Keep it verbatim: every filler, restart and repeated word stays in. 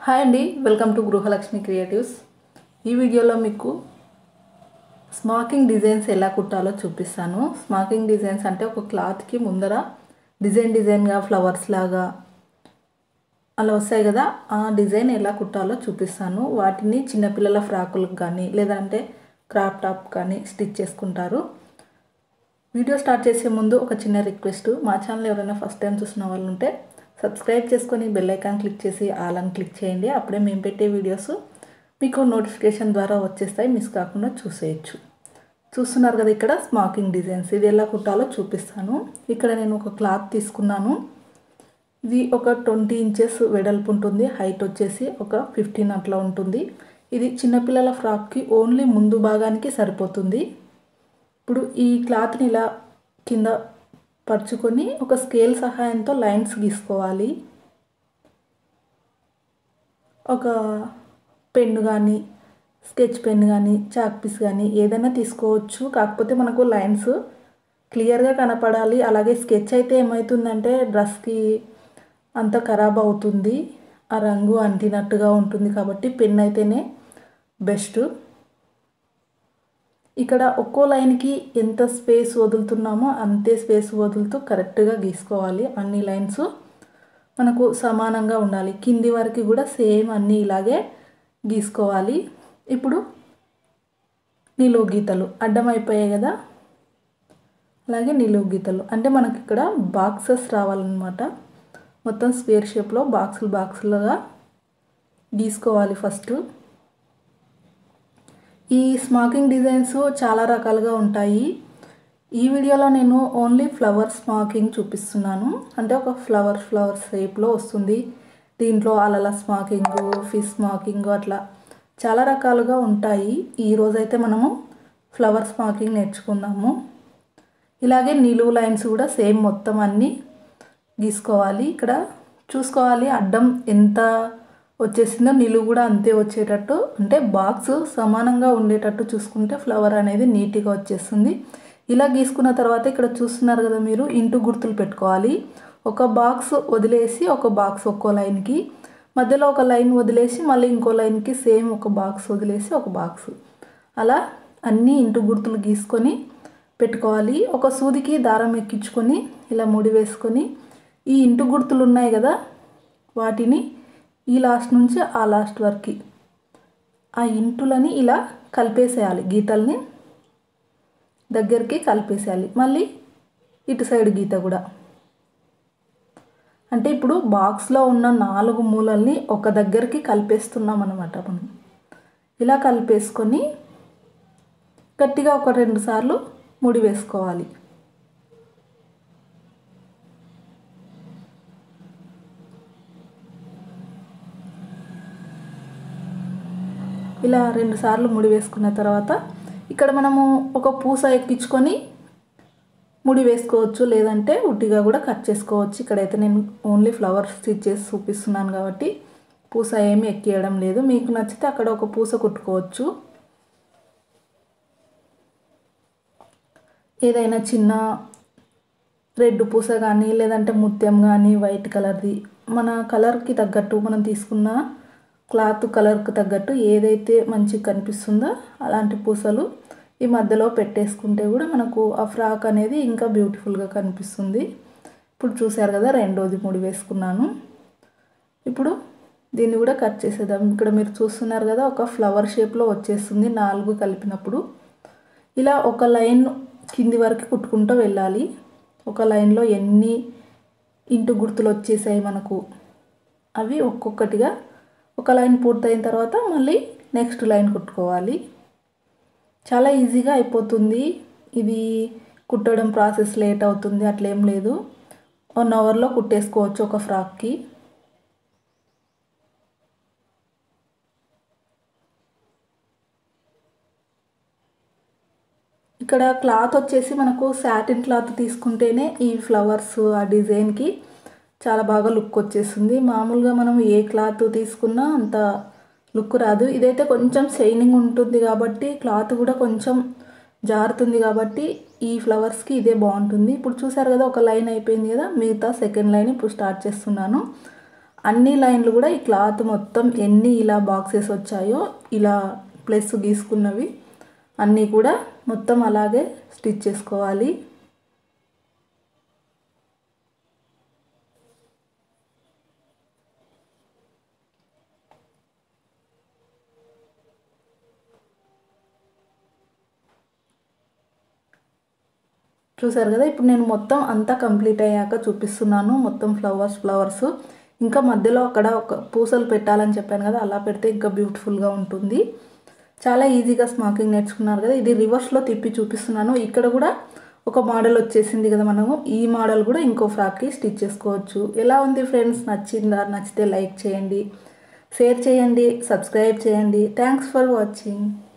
Hi అండి, welcome to Gruhalakshmi creatives. ఈ వీడియోలో మీకు స్మాకింగ్ డిజైన్స్ ఎలా కుట్టాలో చూపిస్తాను. స్మాకింగ్ డిజైన్స్ అంటే ఒక క్లాత్కి ముందర డిజైన్ డిజైన్గా ఫ్లవర్స్ లాగా అలా వస్తాయి కదా, ఆ డిజైన్ ఎలా కుట్టాలో చూపిస్తాను. వాటిని చిన్నపిల్లల ఫ్రాకులకు కానీ లేదంటే క్రాప్ టాప్ కానీ స్టిచ్ చేసుకుంటారు. వీడియో స్టార్ట్ చేసే ముందు ఒక చిన్న రిక్వెస్ట్, మా ఛానల్ ఎవరైనా ఫస్ట్ టైం చూసిన వాళ్ళు ఉంటే సబ్స్క్రైబ్ చేసుకొని బెల్ ఐకాన్ క్లిక్ చేసి ఆల్ అని క్లిక్ చేయండి. అప్పుడే మేము పెట్టే వీడియోస్ మీకు నోటిఫికేషన్ ద్వారా వచ్చేస్తాయి, మిస్ కాకుండా చూసేయచ్చు. చూస్తున్నారు కదా, ఇక్కడ స్మాకింగ్ డిజైన్స్ ఇది ఎలా కుట్టాలో చూపిస్తాను. ఇక్కడ నేను ఒక క్లాత్ తీసుకున్నాను. ఇది ఒక ట్వంటీ ఇంచెస్ వెడల్పు ఉంటుంది, హైట్ వచ్చేసి ఒక ఫిఫ్టీన్ అట్లా ఉంటుంది. ఇది చిన్నపిల్లల ఫ్రాక్కి ఓన్లీ ముందు భాగానికి సరిపోతుంది. ఇప్పుడు ఈ క్లాత్ని ఇలా కింద పరుచుకొని ఒక స్కేల్ సహాయంతో లైన్స్ గీసుకోవాలి. ఒక పెన్ను కానీ స్కెచ్ పెన్ కానీ చాక్ పీస్ కానీ ఏదైనా తీసుకోవచ్చు. కాకపోతే మనకు లైన్స్ క్లియర్గా కనపడాలి. అలాగే స్కెచ్ అయితే ఏమవుతుందంటే డ్రెస్కి అంత ఖరాబ్ అవుతుంది, ఆ రంగు అంటినట్టుగా ఉంటుంది. కాబట్టి పెన్ అయితేనే బెస్ట్. ఇక్కడ ఒక్కో లైన్కి ఎంత స్పేస్ వదులుతున్నామో అంతే స్పేస్ వదులుతూ కరెక్ట్గా గీసుకోవాలి. అన్ని లైన్స్ మనకు సమానంగా ఉండాలి. కింది వరకు కూడా సేమ్ అన్నీ ఇలాగే గీసుకోవాలి. ఇప్పుడు నిలువు గీతలు అడ్డం అయిపోయాయి కదా, అలాగే నిలువు గీతలు అంటే మనకి ఇక్కడ బాక్సెస్ రావాలన్నమాట. మొత్తం స్క్వేర్ షేప్లో బాక్సులు బాక్సులుగా గీసుకోవాలి ఫస్ట్. ఈ స్మాకింగ్ డిజైన్స్ చాలా రకాలుగా ఉంటాయి. ఈ వీడియోలో నేను ఓన్లీ ఫ్లవర్ స్మాకింగ్ చూపిస్తున్నాను. అంటే ఒక ఫ్లవర్ ఫ్లవర్ షేప్లో వస్తుంది. దీంట్లో అలల స్మాకింగ్, ఫిష్ స్మాకింగ్ అట్లా చాలా రకాలుగా ఉంటాయి. ఈరోజైతే మనము ఫ్లవర్ స్మాకింగ్ నేర్చుకుందాము. ఇలాగే నిలువు లైన్స్ కూడా సేమ్ మొత్తం అన్నీ గీసుకోవాలి. ఇక్కడ చూసుకోవాలి అడ్డం ఎంత వచ్చేసిందో నిలువు కూడా అంతే వచ్చేటట్టు, అంటే బాక్స్ సమానంగా ఉండేటట్టు చూసుకుంటే ఫ్లవర్ అనేది నీట్గా వచ్చేస్తుంది. ఇలా గీసుకున్న తర్వాత ఇక్కడ చూస్తున్నారు కదా మీరు, ఇంటూ గుర్తులు పెట్టుకోవాలి. ఒక బాక్స్ వదిలేసి ఒక బాక్స్ ఒక్కో లైన్కి, మధ్యలో ఒక లైన్ వదిలేసి మళ్ళీ ఇంకో లైన్కి సేమ్ ఒక బాక్స్ వదిలేసి ఒక బాక్స్, అలా అన్నీ ఇంటూ గుర్తులు గీసుకొని పెట్టుకోవాలి. ఒక సూదికి దారం ఎక్కించుకొని ఇలా ముడి వేసుకొని ఈ ఇంటూ గుర్తులు ఉన్నాయి కదా వాటిని ఈ లాస్ట్ నుంచి ఆ లాస్ట్ వరకు ఆ ఇంటులని ఇలా కలిపేసేయాలి. గీతల్ని దగ్గరికి కలిపేసేయాలి. మళ్ళీ ఇటు సైడ్ గీత కూడా, అంటే ఇప్పుడు బాక్స్లో ఉన్న నాలుగు మూలల్ని ఒక దగ్గరికి కలిపేస్తున్నాం అన్నమాట. మనం ఇలా కలిపేసుకొని గట్టిగా ఒక రెండు సార్లు ముడి వేసుకోవాలి. ఇలా రెండు సార్లు ముడి వేసుకున్న తర్వాత ఇక్కడ మనము ఒక పూస ఎక్కించుకొని ముడి వేసుకోవచ్చు, లేదంటే ఉట్టిగా కూడా కట్ చేసుకోవచ్చు. ఇక్కడైతే నేను ఓన్లీ ఫ్లవర్ స్టిచ్ చేసి చూపిస్తున్నాను కాబట్టి పూస ఏమి ఎక్కియడం లేదు. మీకు నచ్చితే అక్కడ ఒక పూస కుట్టుకోవచ్చు. ఏదైనా చిన్న రెడ్ పూస కానీ లేదంటే ముత్యం కానీ వైట్ కలర్ది, మన కలర్కి తగ్గట్టు మనం తీసుకున్న క్లాత్ కలర్కి తగ్గట్టు ఏదైతే మంచిగా కనిపిస్తుందో అలాంటి పూసలు ఈ మధ్యలో పెట్టేసుకుంటే కూడా మనకు ఆ ఫ్రాక్ అనేది ఇంకా బ్యూటిఫుల్గా కనిపిస్తుంది. ఇప్పుడు చూసారు కదా, రెండోది ముడి వేసుకున్నాను. ఇప్పుడు దీన్ని కూడా కట్ చేసేద్దాం. ఇక్కడ మీరు చూస్తున్నారు కదా, ఒక ఫ్లవర్ షేప్లో వచ్చేస్తుంది నాలుగు కలిపినప్పుడు. ఇలా ఒక లైన్ కింది వరకు కుట్టుకుంటూ వెళ్ళాలి. ఒక లైన్లో ఎన్ని ఇంటూ గుర్తులు వచ్చేసాయి మనకు, అవి ఒక్కొక్కటిగా ఒక లైన్ పూర్తయిన తర్వాత మళ్ళీ నెక్స్ట్ లైన్ కుట్టుకోవాలి. చాలా ఈజీగా అయిపోతుంది. ఇది కుట్టడం ప్రాసెస్ లేట్ అవుతుంది అట్లేం లేదు, వన్ అవర్లో కుట్టేసుకోవచ్చు ఒక ఫ్రాక్కి. ఇక్కడ క్లాత్ వచ్చేసి మనకు సాటిన్ క్లాత్ తీసుకుంటేనే ఈ ఫ్లవర్స్ ఆ డిజైన్కి చాలా బాగా లుక్ వచ్చేస్తుంది. మామూలుగా మనం ఏ క్లాత్ తీసుకున్నా అంత లుక్ రాదు. ఇదైతే కొంచెం షైనింగ్ ఉంటుంది కాబట్టి క్లాత్ కూడా కొంచెం జారుతుంది కాబట్టి ఈ ఫ్లవర్స్కి ఇదే బాగుంటుంది. ఇప్పుడు చూసారు కదా, ఒక లైన్ అయిపోయింది కదా, మిగతా సెకండ్ లైన్ ఇప్పుడు స్టార్ట్ చేస్తున్నాను. అన్ని లైన్లు కూడా ఈ క్లాత్ మొత్తం ఎన్ని ఇలా బాక్సెస్ వచ్చాయో ఇలా ప్లస్ గీసుకున్నవి అన్నీ కూడా మొత్తం అలాగే స్టిచ్ చేసుకోవాలి. చూసారు కదా, ఇప్పుడు నేను మొత్తం అంతా కంప్లీట్ అయ్యాక చూపిస్తున్నాను. మొత్తం ఫ్లవర్స్ ఫ్లవర్స్ ఇంకా మధ్యలో అక్కడ ఒక పూసలు పెట్టాలని చెప్పాను కదా, అలా పెడితే ఇంకా బ్యూటిఫుల్గా ఉంటుంది. చాలా ఈజీగా స్మాకింగ్ నేర్చుకున్నారు కదా. ఇది రివర్స్లో తిప్పి చూపిస్తున్నాను. ఇక్కడ కూడా ఒక మోడల్ వచ్చేసింది కదా, మనము ఈ మోడల్ కూడా ఇంకో ఫ్రాక్కి స్టిచ్ చేసుకోవచ్చు. ఎలా ఉంది ఫ్రెండ్స్, నచ్చిందా? నచ్చితే లైక్ చేయండి, షేర్ చేయండి, సబ్స్క్రైబ్ చేయండి. Thanks for watching.